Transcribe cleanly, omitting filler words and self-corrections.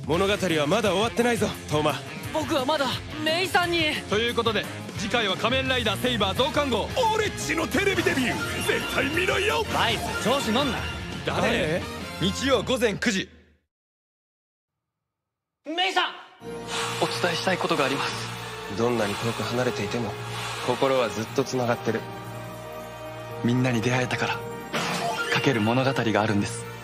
物語はまだ終わってないぞトーマ。 僕はまだメイさんに。 ということで次回は仮面ライダーセイバー増刊号。 俺っちのテレビデビュー絶対見ろよ。 バイス調子乗んな。 誰？日曜午前9時。 メイさん、お伝えしたいことがあります。 どんなに遠く離れていても心はずっとつながってる。 みんなに出会えたから書ける物語があるんです。